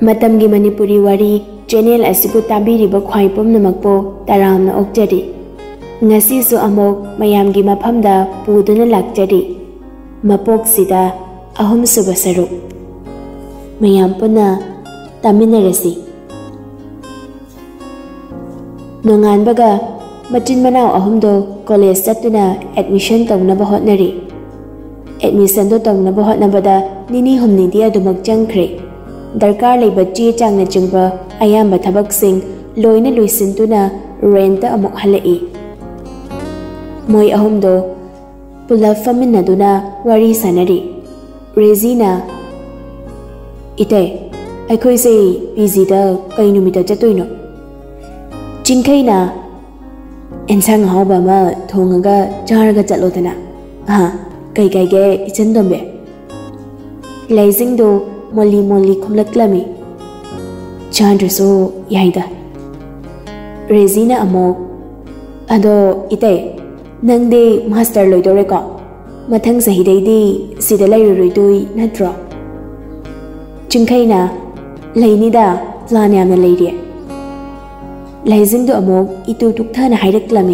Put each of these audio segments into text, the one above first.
Matamgi Manipuri Wari channel asibu tabiriba khwai pumnamakpo taramna okjari. Ngasi su amok mayamgi maphamda puduna lakjari. Mapoksida ahum suba saruk. Mayam puna taminarasi. Nongan baga machin manaw ahumdo college satuna admission tawnaba hotnari. Admission do tawnaba hotnabada nini humni dia dumak jangkhre. Darkar leba che changna chungba ayamba thabaksing loina loisintuna renta amok halai. Moi ahumdo pula faminaduna wari sanari. Rezina ite aikhoi sei PG da kai numita chatoino. Chingkhaina ensang hauba ma thongaga charaga chalodana. Ha kai kai ge ichandombe. Laising do Molly kumlaklami. Chandraso yaida. Rezina amok. Ado ite nangde master loidore ko. Mathang sahidaydi sida lairurudui natro. Chingkhaina lainida plan yamna laide. Laising do amok itu tukthana haidaklami.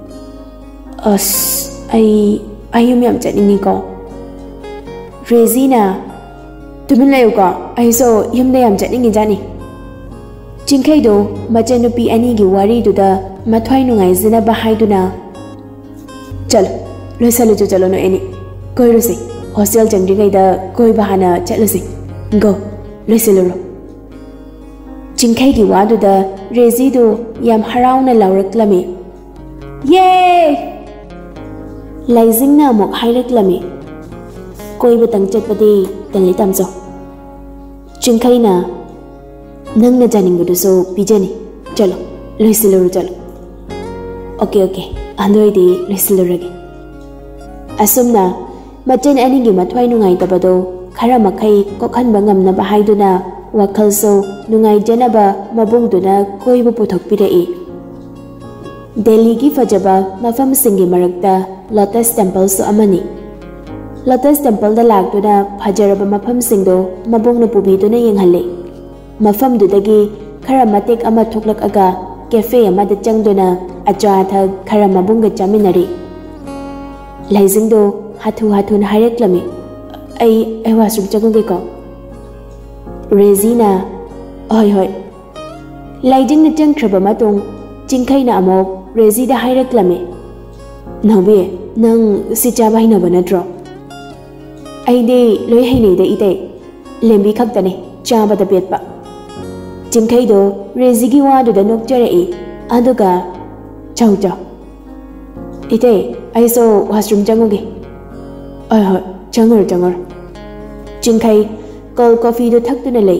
Ayum yam chatningi ko. Rezina Tumin layo ka, ay so yamda yam chatningi jani. Chingkhay do, machanupi ani gi wari duda mathwai nungay zina bahay duna. Chalo, loisalo jo chalo no eni. Koi rusi, hostel jangringay da koi bahana chalosi. Go, loisalo ro. Chingkhay gi wadu da rezi do yam haraw na lawraklami. Yay! Laizing na mok hayraklami. Koi batang chatpati tanli tamso. Chingkhaina nang na janing buduso pijani. Chalo, loisiluru chalo. Okay. Andoi di loisiluragi. Asumna machan aningi mathwai nungai tabado khara makai kokhan bangam na bahaiduna wakhalso nungai janaba mabungduna koibu puthok pirai. Delhi gi fajaba mafam singi marakta Lotus Temple so amani. Lotus Temple da lagduna phajaraba mafam singdo mabungna pubiduna yenghalle. Mafam dudagi khara matek ama thoklak aga cafe ama da changduna acha tha khara mabungga chaminari. Laizingdo hathu na haireklami. Ai wasrum chagunge ko. Rezina hoi. Laijing na changkhraba matung chingkhaina amok rezi da haireklami. Nabe nang si chaba hina banatro. Aide loi hainei da ite lembi khaktane chaba da betpa. Chingkhay do rezi gi wadu da nokjarei aduga chau. Ite aiso washroom changuge. Hoi changur. Chingkhay cold coffee do thaktuna lei.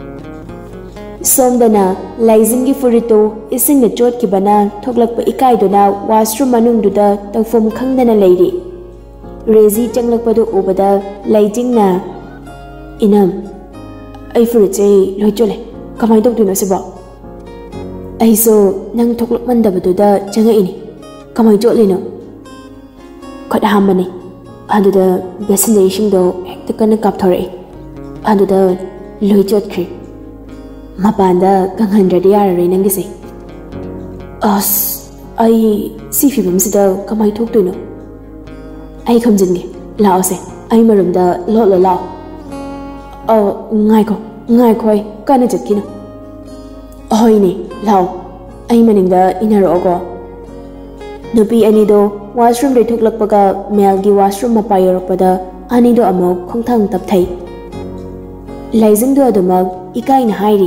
Somdana laizing gi furito ising na chot ki bana thoklakpa ikai do na washroom manung du da tawfom khangdana leiri. Rezi changlakpadu ubada laijing na inam ai furitse loichole kamai dokduno siba aiso nang thoklak mandabadu da changa ini kamai jotlino khot hambani aduda destination do hekta kana kapthore aduda loichot khri mapanda kanghandradi yarare nangise ai si fibamsida kamai thokduno ai khamjinge laose ai marumda lolo lao ngai khoi kana jatkina hoi ne lao ai maningda inaro go nupi ani do washroom re thoklakpaga male gi washroom mapayorakpada ani do amok khongthang tapthai laizing do aduma ikai na hairi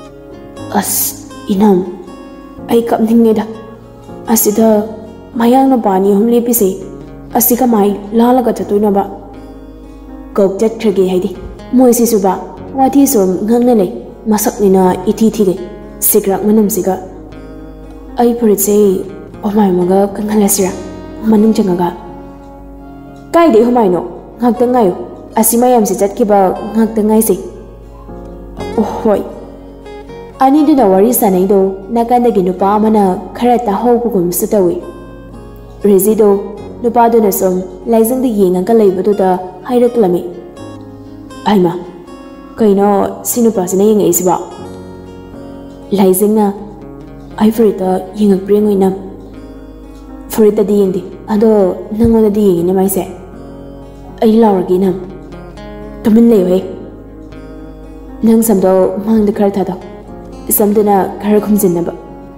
inam ai kamninge da asida mayang no pani humle pise asika mai lalaga chatoina ba kok jatkhage haidi moisi suba wathi som ngangna le masaknina ithi ge sigrak manam siga ai puritse omai maga kanghalasira manung changaga kai de humai no ngakta ngayo asimayam se jatkiba ngakta ngai se hoi ani duna wari sanai do nakanda gi nupa amana khara ta hobugum sutawi rezido nupa duna som laizang de yenga ka leibudu da hairak lami aima Kaino sinu pasina yeng isiba. Laizingna ai furita yengak prengo inam. Furita di yengdi. Ado nangona di yengine maise. Ai lauragi nam. Tumin lewe. Nang samdo mangda khar thado. Samduna khar khumjinna ba.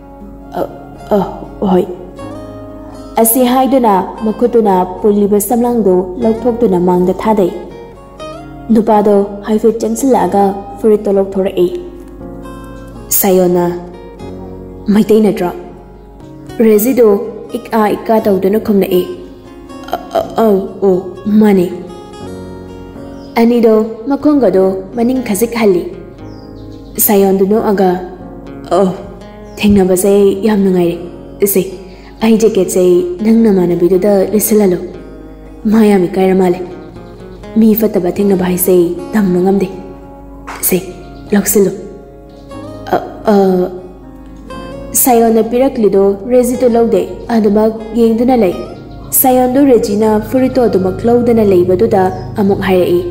Oi. Asi haiduna makutuna puliba samlangdo lauthokduna mangda thadai. Nupado haifet changsilaga furito lokthorei. Sayona maitai nadra. Rezido ika tawduna khumna e. Oh mane. Anido makongado maning khazik halli. Sayonduno aga thengnabase yam nungai se. Ai jacket say nang namanabidu da lisilalo. Maya mi kairamale. Mi fataba thengnaba hai say damno ngamde. Say loksilo. Sayona piraklido Rezido lawde adumak yengduna lay. Sayondo Regina furito adumak lawdana laybaduda amok harai.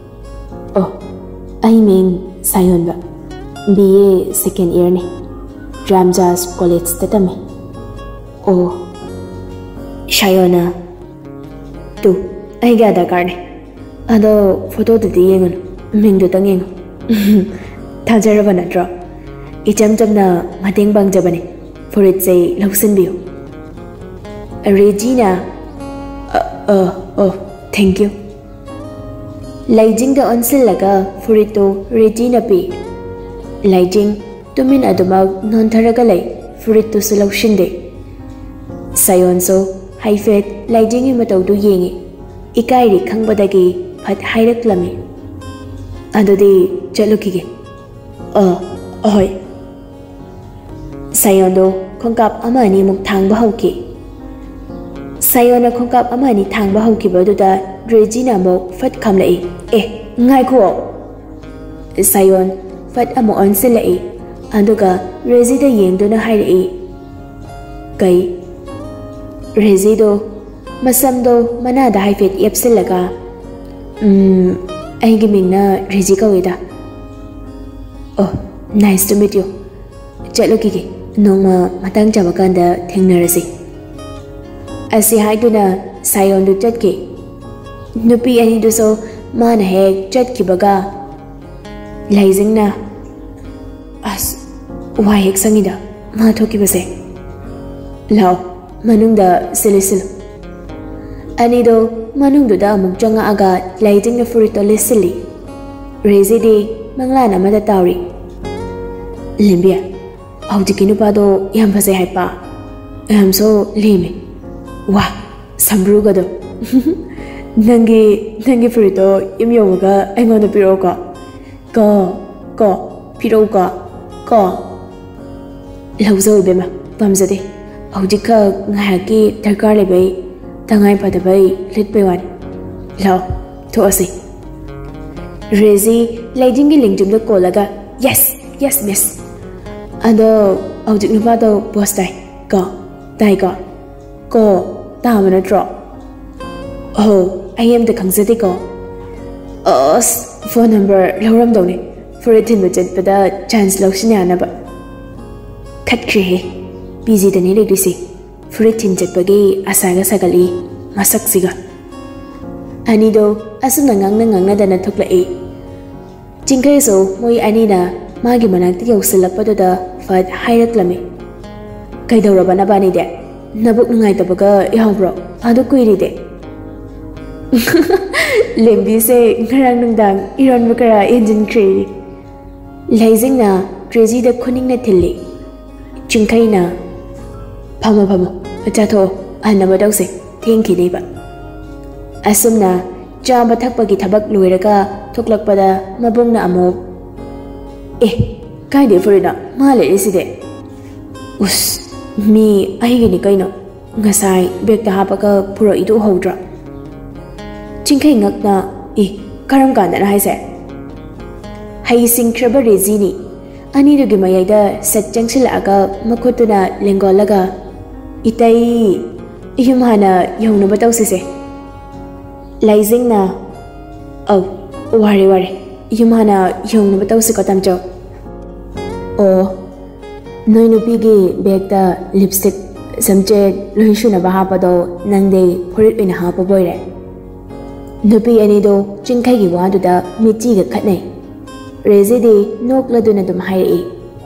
I mean Sayon ba. BA second year ne. Ramjas College tatame. Sayona tu ai gada karne. Ado photo dadi yengon mingdu tang yengo. Thajara natro. Icham chamna mateng bangjabane. Furit say lawsin biyo. Regina thank you. Laijing da onsillaga furito Regina pi. Laijing tumin adumag non tharaga lay furito sulawshinde. Sayonso haifet laijingi matawdu yengi. Ikairi khangbadagi phat hairak-lami. Adodi chalukige. Ahoy. Sayondo khongkap amani muk thangba hauki. Sayona khongkap amani thangba hauki baduda Regina mok fat khamlai. Ngai kho. Sayon fat amo onsilai. Aduga Rezida yengduna hairai. Kai Rezido masamdo manada haifet yepsilaga. Aigi mingna Rezi kawida. Nice to meet you. Chalukige nongma matang chabakanda thengnarasi. Asi haiduna Sayondu chatke. Nupi ani duso mana hek chatkibaga. Laizingna as why hek sangida ma thokibase. Lao manungda silisil. Anido manungduda amuk janga aga laizingna furito lisili. Rezidi manglana mada tauri. Limbia audiki nupado yam phase haipa. Am so lime. Wah sambrugado. Nangi furito imyoga aingonda piroka. Ko piroka ko. Lauzo bema pamzade. Audika ngahaki darkar lebai tangai padabai litbai wan. Lao thoasi. Rezi laijingi lingjumda kolaga yes miss. Ado audik nupado boss dai ko tamana draw. I am the Kangzati ko. Phone number Lauram Doni for a tin budget, but the chance Loxiniana. Cut cree, busy the nearly see. For a tin jet bagay, Asaga Sagali, Masaksiga. Anido, Asunangang than a tukla a. Chinkaso, Moi Anina, Magimanati Silapado, Fad Hiraklami. Kaido Rabanabani de. Nabuk Naitabaga, Yambro, Aduquiri de. Lembi say ngarang nungdang iron makara engine tree. Laizing na Rezi the kuning na tilli. Chinkai na Pama Achato Anabadose Tinky neighbor. Asum na Jamba Takpagi tabak luiraga tuklakpada mabung na amo. Kaide furina male iside. Us me ahigini kaino. Ngasai bek the hapaka puro idu hodra. Chinkai ngak na karam kanda na hai se. Hai sing kraba Rezini. Ani dugi mayayda set jangsil aga makutuna lengolaga. Itai yumhana yawna bataw sise. Laizing na Wari yumana yung nabatau si kotam jo. Oh, noi nupi gi bag da lipstick samche loishu na baha pado nangde phorit ina ha pa boire. Nupi ani do chingkai gi wa du da michi ga khatnai. Rezi di nok la du na dum hai e.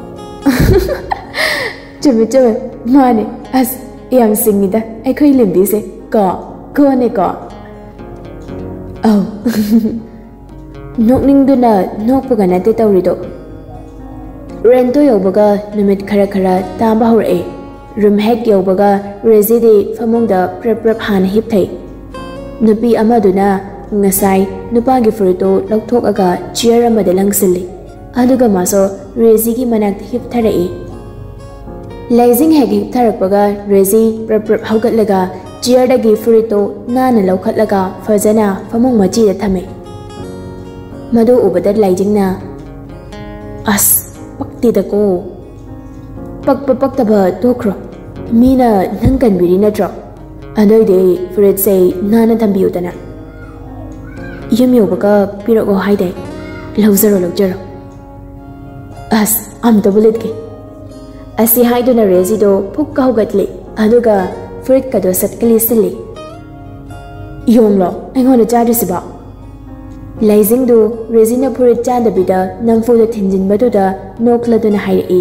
Chumi chumi mane as yam singi da ai khoi limbi se ko ne ko. Oh. Nok ning du na nok pa ga na te tawri do. Rento yobaga numit khara khara tamba hore. Room hek yobaga Rezi di famong da prep han hip thai. Nupi amaduna ngasai nupa gi furito lokthok aga chair amada langsili. Aduga maso Rezi gi manak hip tharai. Laizing hek hip tharakpaga Rezi prep haugatlaga chair da gi furito nana lokhatlaga fazana famong machi da thame. Madu ubada laizing na as pakti da ko pakta ba tokro mina nangkan biri na tro anoi de furit say nana thambiu dana yumyo baka pirago haide lawjaro as am double ke asi haidu na Rezi do phukka hogatli aduga furit ka do satkali sili yonglo engona jari siba Laizing do Rezi na furit chanda bida namfo da thinjin badu da nokla do na hairi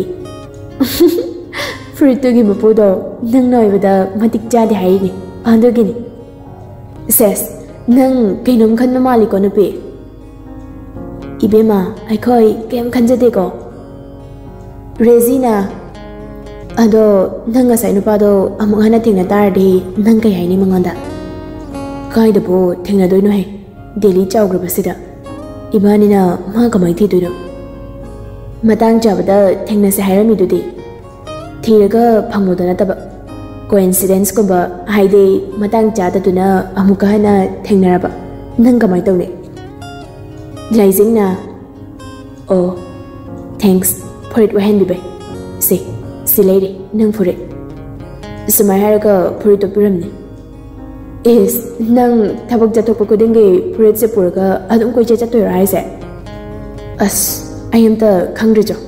furit to gi mapu do nang noi bada matik chadi hairi ando gini ses nang kainom khan mali ko nupi ibema ai khoi kem khanjade ko Rezi na ado nang asai nupa do amangana thingna tardi nang kai haini mangonda kai da bo thingna doi no he Daily chowgrabasida Ibanina ma kamai thi duino Matang chabada thengna se hairami dudi Thiraga phangmodana taba Coincidence kumba haide matang chada duna amuka hana thengnaraba nang kamai tawne Laizing na Oh thanks for it wahen bibe Si lady nang for it Sumai haraga for it opiramne Is nang thabak jatok pa kudingi purit se purga adum koi che chatoy rai se as ayam ta khangri jo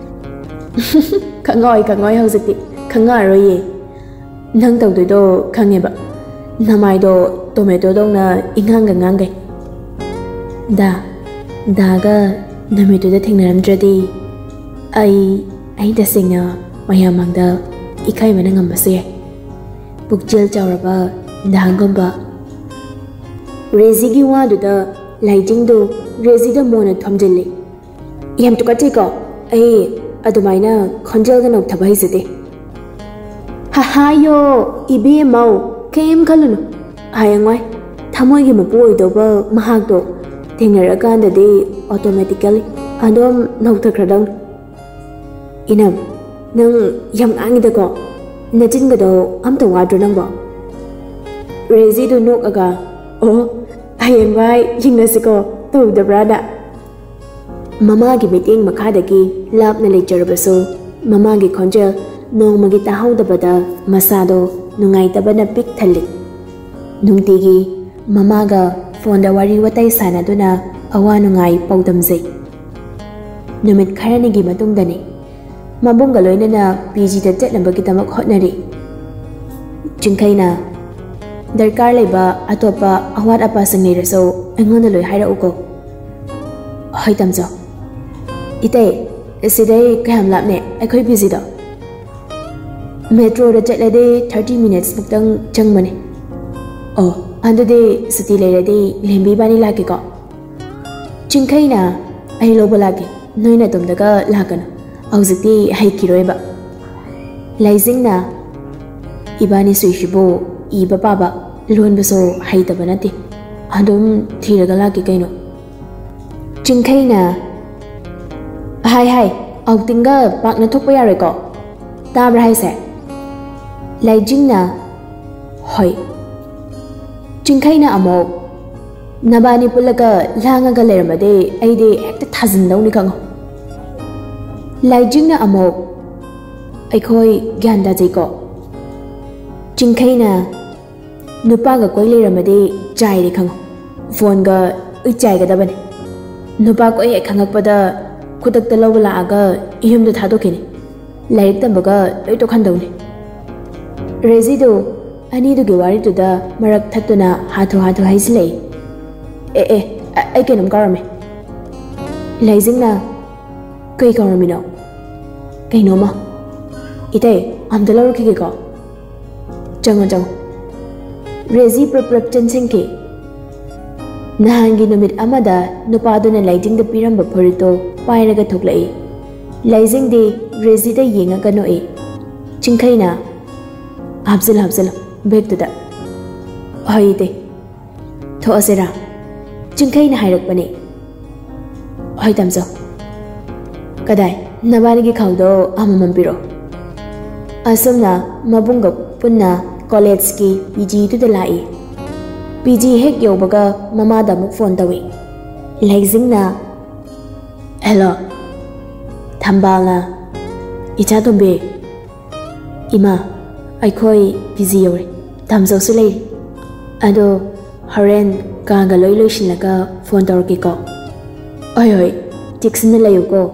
khangoi hauzati khanga roye nang taw do khange ba namai do tomato dong na ingang ngai da ga namitu da thengnaram dradi ai da singna mayamang da ikai manangam ba se bukjel chawraba Dahangamba Rezi gi wa du da lighting do Rezi da mona thamjili yam to kati ko ai adumaina khonjal ga nok thabai sete ha yo ibi mau kem khalunu ayangwai thamoi gi mapu do ba mahak do thengara kan da de automatically adom nok thakradang inam nang yam angi da ko najin ga do am to wa do nang ba Rezi do nok aga oh ayang wai yingna siko to the brada mama gi meeting makha dagi lap na lecture baso mama gi khonjel nong magi ta hauda bada masado nungai tabana pik thali nungti gi mama ga phone da wari watai sana duna awa nungai paudam zai numit kharani gi matung dani mabung ga loina na PG da chetlam bagi tamak hotnari chingkhaina Darkar leba atopa awat apa sangi raso engona loi haira uko hoi tamjo ite sidai kam lapne akhoi busy do metro da chatlade 30 minutes buktang changmane oh andade sati leiradi lembi bani lake ko chingkhaina ai loba lake noina tomdaga lakana auziti hai kiroeba laizing na ibani suishibo Iba baba lon beso haita banati adum thiraga laki kaino chingkhaina hai outinga pakna thokpa yare ko tabra hai se laijingna hoi chingkhaina amo nabani pulaga langa ga leramade aide ekta thazin dawni kango laijingna amo aikhoi gyanda jaiko chingkhaina nupa ga koi leramade chai re khango phone ga ui chai ga dabane Nupa ko ay khangakpada khudak ta lawla aga yum da thadokini laik tambaga loi to khandawni Rezi do ani du ge wari du da marak thatuna hathu haislei ai kenam karame laizingna kai karamino kaino ma ite amdalaru ki ko jango Rezi prap chansing ke Nahangi numit amada nupaduna lighting the piramba purito pairaga thuklai Laizing de Rezi da yenga kanoi Chinkaina Habzil beg to da Hoide Thoasera Chinkaina hairakpani Hoitamzo Kadai Nabanigi kaudo amamampiro Asumna mabunga punna college ki PG to the lai PG hek yobaga mama da muk phone tawi Laizing na Hello Thambala Icha tombe Ima Aikoi PG yore Tamzo sulei Ado Haren Kanga loi shinlaga phone tawrki ko Oi Dixon layo ko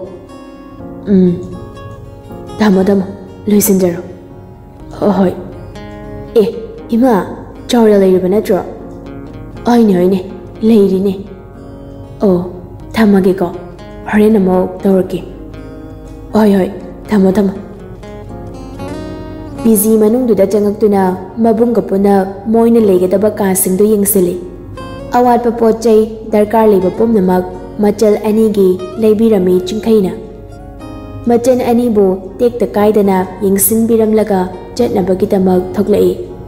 Damo Luisinjaro Hoi Ima Chawra layo banatro Oine lady ne Oh Tamagi ko Haren amo tawrki Oi Tamo Busy manung du da jangaktuna mabunga puna moina legadaba kasing do yengsili awat pa pochai darkar leba pomnamak machal ani gi leibirami chingkhaina machan ani bu tek ta kaidana yengsin biramlaga chatnabagi tamak thoklai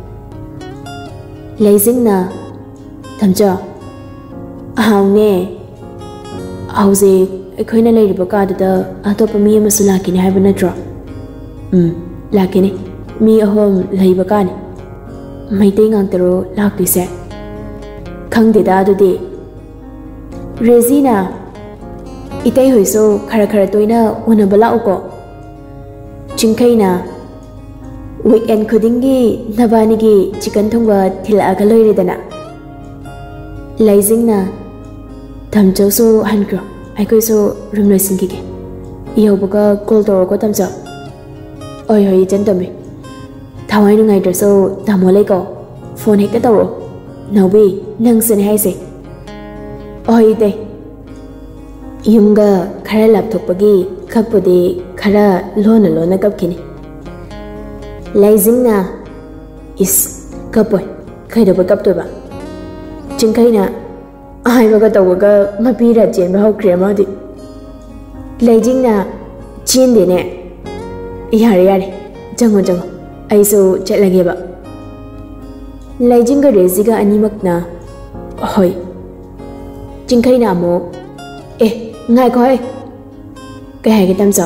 leizingna tamja ahawne auze ekhoina leiriba ka da atopa mi amasula kini haibana dra lakini Mi ahom laiba kani Maitay ngang taro lakti se Khang de da du de Rezina Itay hoiso khara toina unabala uko Chingkay na Weekend khudingi nabanigi chicken thongba thila aga loire dana Laizing na Tamcho so hankro Aikoy so rumloy singige Iyaw baga call toro ko tamcho Oi hoi jantomi Thawai nu ngai draso tamo lai ko phone hekta tawro Naubi nang sene haise Oi de Yumga khara laptop pagi khakpodi khara lona kapkini Laizing na is kapoi khaida ba kapto ba Chingkai na ai baga tawaga mapira chen ba hokre ma di Laizing na chen de ne Yare jango Aiso chatlage ba Laijinga Reziga animakna Hoi Chingkai na mo ngai ko Kai hai ki tamsa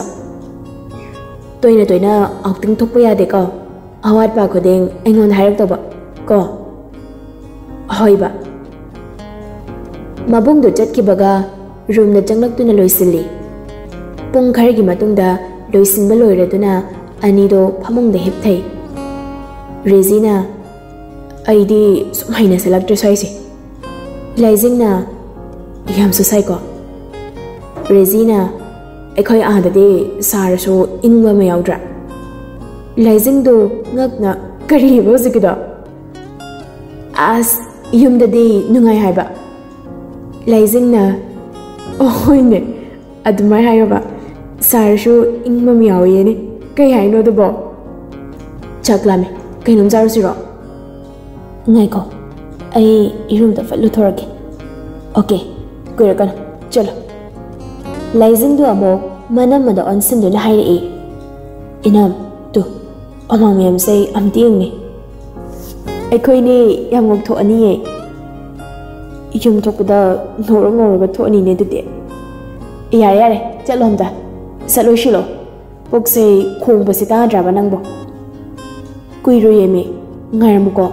Toina Auting thokpa ya de ko Awat pa ko deng Engon hairak to ba Ko Hoi ba Mabung do chat ki baga Room na changlak tu na loisili Pung khari ki matung da Loisin ba loira tu na Anido pamung de hip thai Rezina Aidi sumhaina selak dressai Laizing na Yam susai ko Rezina Ekoi aada de Saraso ingwa mayaudra Laizing do ngakna Kari bozikido As yumda de nungai haiba Laizing na Ohoine Adumai haiba Saraso ingwa mayawi ni Kai hai no do bo Chaklame Kai num zaru siro Ngai ko Ai irum da fatlu thorake Okay Kuira kana Chalo Laizing do amo Manam mada onsin do na hairi e Inam Tu Amang yam say am tiang ni Ai koi ni yam ngok tho ani e Yum thok da Noro ga tho ani ne du de Yare Chalom da Salo shilo Pokse khung basita draba nangbo Kuiro yeme Ngaramuko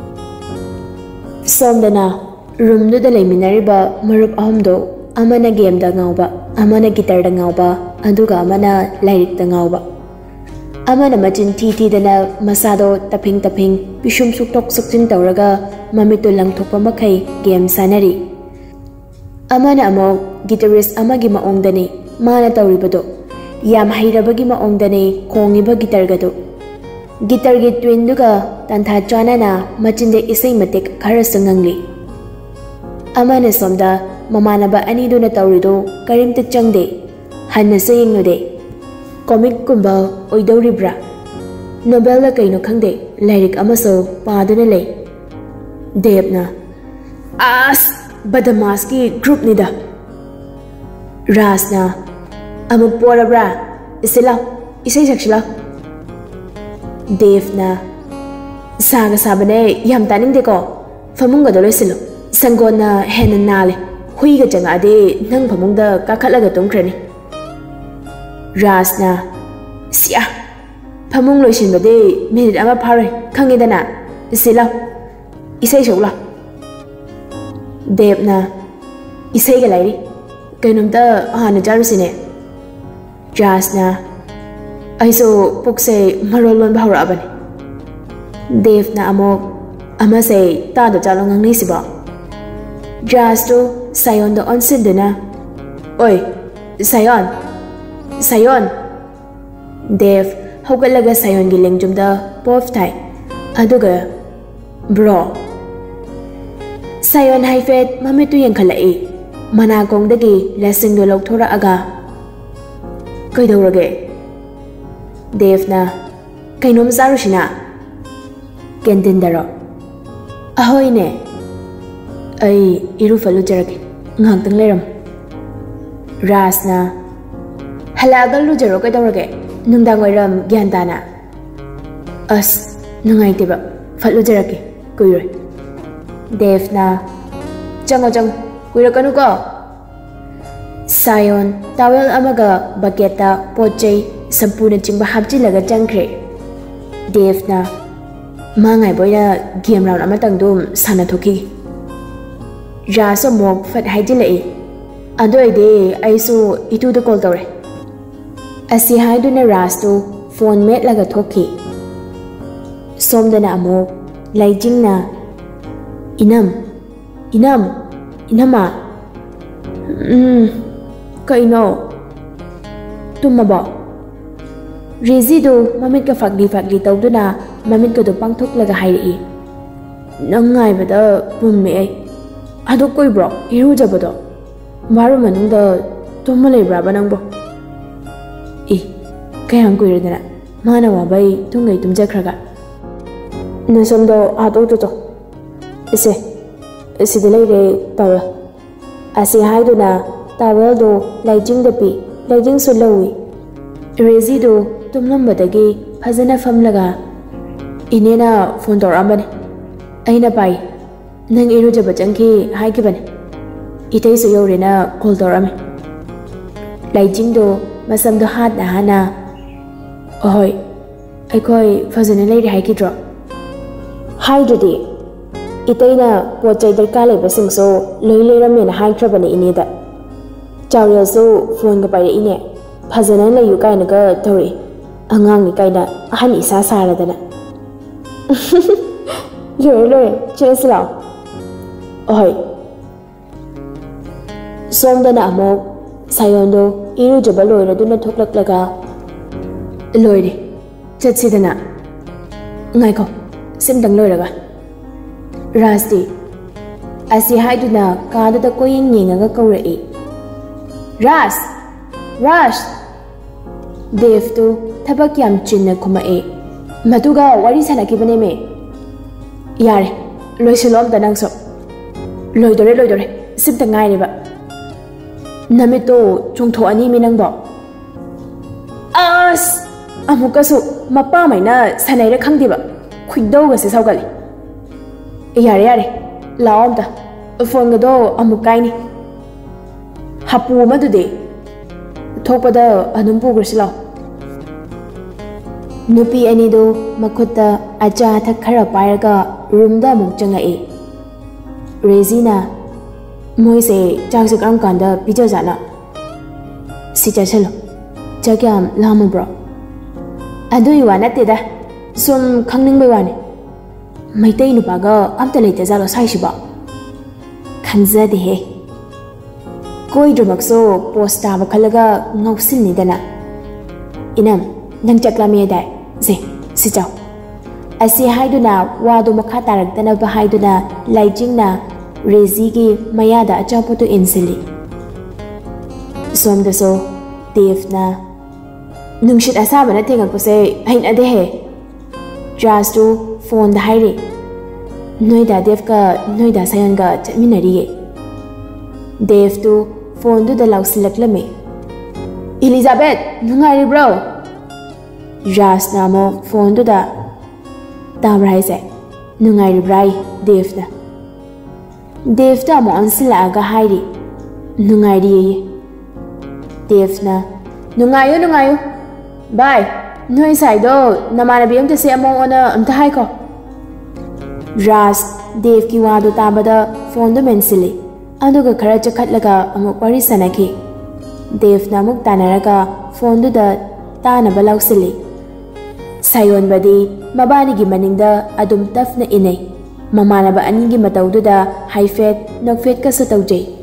Somdana Room do da laiminariba Marup ahomdo Amana game da ngauba Amana guitar da ngauba Aduga amana lyric da ngauba Amana machin titi dana Masado taping Pishum suktok suktin tauraga Mamito lang thokpa makai Game sanari Amana amok guitarist amagi maongdani mana tawribado yam hairabagi maongdani kongiba guitar gado guitar gi twin duga tantha chanana machinde isai matik khara sangangli amana somda mamanaba ani duna tawrido karimta changde hanna sayingode comic kumba oidoribra novel la kaino khangde lyric amaso paduna lei Devna as badamas ki group nida Rasna amuk porabra isila isai sakshila Devna saga sabane yam taning de ko famunga do loisilo sangona hena nale huiga janga de nang famungda kakhatlaga tongkrani Rasna sia famung loisin bade minute ama phare khangidana isila isai shogla Devna isai ga lairi kainumta hana jarusine Jasna aiso pukse marolon bahura abani Devna amok amase ta da jalong ngai siba Jasto sayon do onsinduna oi sayon Dev hogalaga sayon gi lengjumda pop thai aduga bro Sayon haifet mamitu yang khalai mana kongdagi lesson do lokthora aga kaidorage Devna kainom zarushina kendindaro ahoy ne ai iru falu jarake ngangtang leram Rasna halagal lu jaro kaidorage nungdang oiram gyandana as nungai tiba falu jarake kuiroi Devna Jang kuirakanu ko Sayon towel amaga baketa pochai sampuna chingba hapchilaga changkre Devna mangai boina game round amatang dum sana thoki Raso mok fat haijilai adoi de aisu itu do call tore asi haiduna rasto phone met laga thoki somdana amok laijingna Inama kaino tumaba Rizidu mamit ka fagli tawduna mamit ko do pangthok laga hairi nangai bada pumme ai adu koi bro iru jabado maru manungda tumale bra banangbo kayang kuiradana mana wa bai tungai tumjakhraga nasomdo adu to ise sidilai tawel asi haiduna tawel do laijing da pi laijing su lawi rezi do tumlambadagi phajana famlaga inena phone toramane aina pai nang iru jaba changki haikibane itai su yorena call torame laijing do masam do hat na hana oi aikoi phajana lai ri haikidro haidudi Itaina pochai darka leibasing so loileramena haikrabane ineda chawrel so phone ga pare ine phajana layu kaina ga tori angang ni kaina ahan isa saradana loi chesla oi somdana amo sayondo iru jabalo raduna thoklaklaga loire chatsidana ngaiko simdang loiraga Rasdi asi haiduna kada da koyin yengaga kawrai Ras Dev tu thabak yam chinna khumae maduga wari sanakibane me yare loisilom danangso loidore sibta ngai reba namito chungtho ani minangbo as amukasu mapa maina sanaira khangdiba khuddoga se saugali Yare laomda phone gado amukaini hapu madude thokpada anum pugrasilo nupi ani do makhutta acha thak khara pairaga room da muk changai Rezina moise chakse karam kanda pija jana si chachalo chakyam lama bro adui wana teda sum khangning bai wane Maitai nupaga amta leite zalo saishiba khanza de he Koidrumakso post taba khalaga ngausilnidana. Inam nang chaklami dai ze si chau. Asi haiduna wadu makha tarakdana ba haiduna laijingna rezi gi mayada achapotu insili. Somdaso Devna Nungshit asabana thengakpase hain ade he. Rastu phone da hairi. Noida Dev ka noida sayan ga chatminari ge. Dev tu phone du da lausilaklame. Elizabeth nungari bro. Ras namo phone du da tabrai se nungari brai Devna. Devta mo ansila aga hairi. Nungari ye. Devna nungayo. Bye. Noi saido namanabi amta se among ona amta haiko. Ras Dev ki wadu tabada phone do mensili. Aduga khara chakhatlaga amuk wari sanaki. Dev namuk tanaraga phone do da tanaba lausili. Sayon badi mabani gi maningda adum tafna inay. Mamanaba anigi matawdu da high fat nok fat ka sa tawjay.